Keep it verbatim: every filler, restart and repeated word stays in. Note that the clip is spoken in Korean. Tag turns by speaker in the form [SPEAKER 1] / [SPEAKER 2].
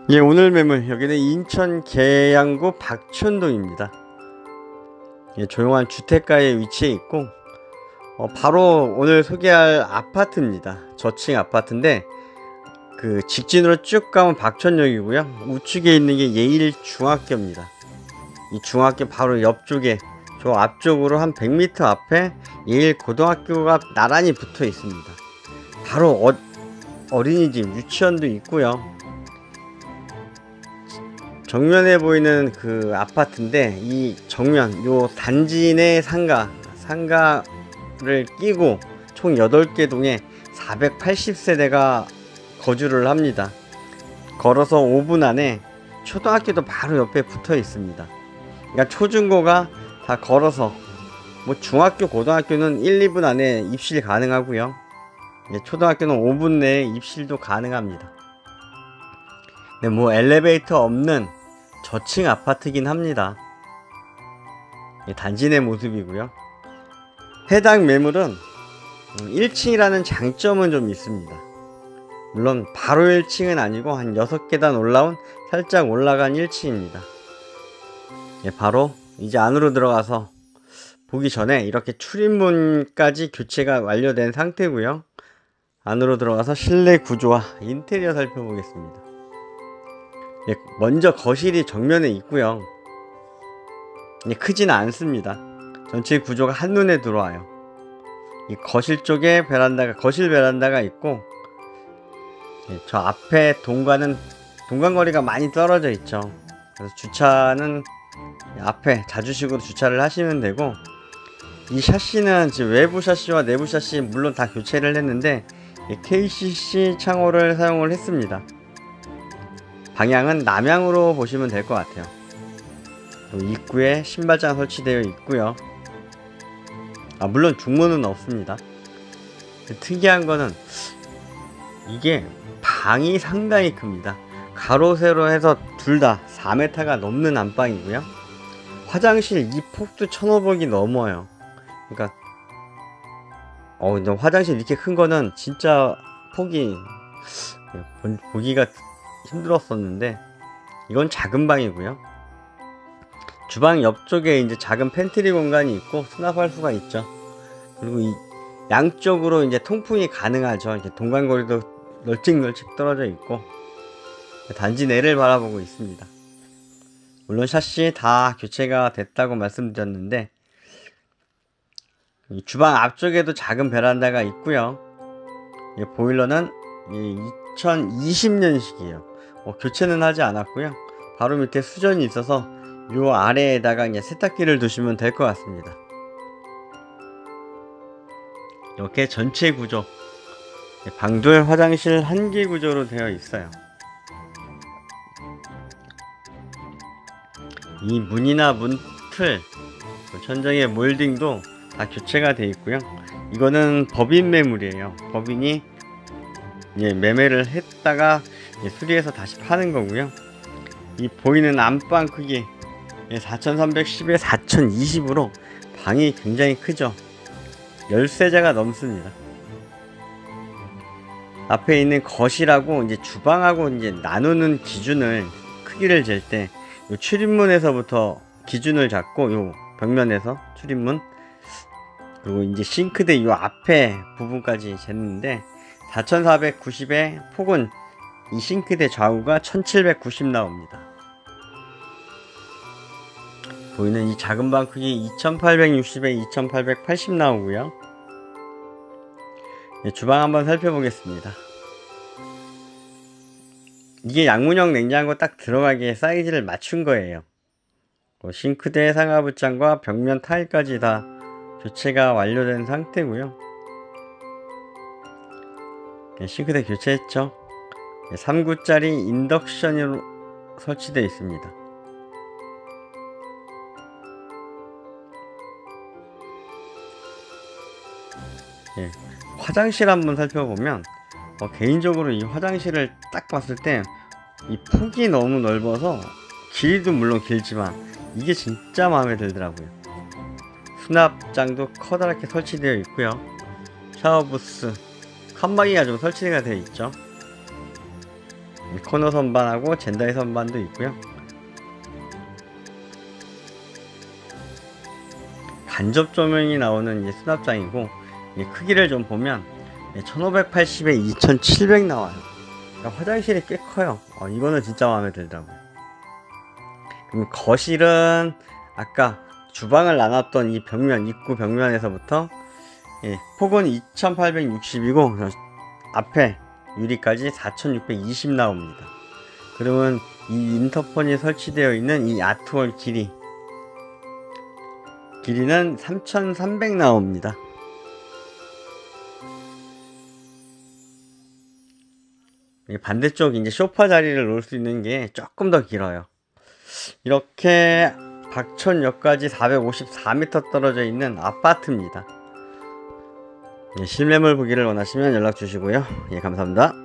[SPEAKER 1] 예, 오늘 매물 여기는 인천 계양구 박천동입니다. 예, 조용한 주택가에 위치해 있고 어, 바로 오늘 소개할 아파트입니다. 저층 아파트인데 그 직진으로 쭉 가면 박천역이고요. 우측에 있는 게 예일중학교입니다. 이 중학교 바로 옆쪽에 저 앞쪽으로 한 백 미터 앞에 예일고등학교가 나란히 붙어 있습니다. 바로 어, 어린이집 유치원도 있고요. 정면에 보이는 그 아파트인데 이 정면 요 단지 내 상가 상가를 끼고 총 여덟 개 동에 사백팔십 세대가 거주를 합니다. 걸어서 오 분 안에 초등학교도 바로 옆에 붙어 있습니다. 그러니까 초중고가 다 걸어서, 뭐 중학교 고등학교는 일, 이 분 안에 입실 가능하고요. 초등학교는 오 분 내에 입실도 가능합니다. 네, 뭐 엘리베이터 없는 저층 아파트긴 합니다. 단지 내 모습이고요. 해당 매물은 일 층이라는 장점은 좀 있습니다. 물론 바로 일 층은 아니고 한 여섯 계단 올라온 살짝 올라간 일 층입니다. 예, 바로 이제 안으로 들어가서 보기 전에 이렇게 출입문까지 교체가 완료된 상태고요. 안으로 들어가서 실내 구조와 인테리어 살펴보겠습니다. 예, 먼저 거실이 정면에 있고요. 예, 크지는 않습니다. 전체 구조가 한눈에 들어와요. 이 거실 쪽에 베란다가 거실 베란다가 있고, 예, 저 앞에 동관은 동간거리가 많이 떨어져 있죠. 그래서 주차는 앞에 자주식으로 주차를 하시면 되고, 이 샤시는 지금 외부 샤시와 내부 샤시 물론 다 교체를 했는데 예, 케이씨씨 창호를 사용을 했습니다. 방향은 남향으로 보시면 될 것 같아요. 입구에 신발장 설치되어 있고요. 아, 물론 중문은 없습니다. 특이한 거는 이게 방이 상당히 큽니다. 가로 세로 해서 둘 다 사 미터가 넘는 안방이고요. 화장실 이 폭도 천오백이 넘어요. 그러니까 어 근데 화장실 이렇게 큰 거는 진짜 폭이 보기가 힘들었었는데 이건 작은 방이고요. 주방 옆쪽에 이제 작은 팬트리 공간이 있고 수납할 수가 있죠. 그리고 이 양쪽으로 이제 통풍이 가능하죠. 이렇게 동간거리도 널찍널찍 떨어져 있고 단지 내를 바라보고 있습니다. 물론 샤시 다 교체가 됐다고 말씀드렸는데 이 주방 앞쪽에도 작은 베란다가 있고요. 이 보일러는 이천이십 년식이에요. 어, 교체는 하지 않았고요. 바로 밑에 수전이 있어서 요 아래에다가 이제 세탁기를 두시면 될 것 같습니다. 이렇게 전체 구조 방돌 화장실 한 개 구조로 되어 있어요. 이 문이나 문틀 천장의 몰딩도 다 교체가 되어 있고요. 이거는 법인 매물이에요. 법인이 예, 매매를 했다가 예, 수리해서 다시 파는 거고요. 이 보이는 안방 크기 예, 사천삼백십에 사천이십으로 방이 굉장히 크죠. 열세자가 넘습니다. 앞에 있는 거실하고 이제 주방하고 이제 나누는 기준을 크기를 잴 때 요 출입문에서부터 기준을 잡고 요 벽면에서 출입문 그리고 이제 싱크대 요 앞에 부분까지 쟀는데 사천사백구십에 폭은 이 싱크대 좌우가 천칠백구십 나옵니다. 보이는 이 작은 방 크기 이천팔백육십에 이천팔백팔십 나오고요. 네, 주방 한번 살펴보겠습니다. 이게 양문형 냉장고 딱 들어가기에 사이즈를 맞춘 거예요. 싱크대 상하부장과 벽면 타일까지 다 교체가 완료된 상태고요. 네, 싱크대 교체했죠. 네, 삼 구짜리 인덕션으로 설치되어 있습니다. 네, 화장실 한번 살펴보면 어, 개인적으로 이 화장실을 딱 봤을 때 이 폭이 너무 넓어서 길이도 물론 길지만 이게 진짜 마음에 들더라고요. 수납장도 커다랗게 설치되어 있고요. 샤워부스 칸막이가 좀 설치가 되어 있죠. 코너 선반하고 젠다이 선반도 있고요. 간접 조명이 나오는 이제 수납장이고, 이 크기를 좀 보면 천오백팔십에 이천칠백 나와요. 그러니까 화장실이 꽤 커요. 어, 이거는 진짜 마음에 들더라고요. 그럼 거실은 아까 주방을 나눴던 이 벽면, 입구 벽면에서부터 예, 폭은 이천팔백육십이고 앞에 유리까지 사천육백이십 나옵니다. 그러면 이 인터폰이 설치되어 있는 이 아트월 길이 길이는 삼천삼백 나옵니다. 반대쪽 이제 소파 자리를 놓을 수 있는 게 조금 더 길어요. 이렇게 박천역까지 사백오십사 미터 떨어져 있는 아파트입니다. 예, 실매물 보기를 원하시면 연락 주시고요. 예, 감사합니다.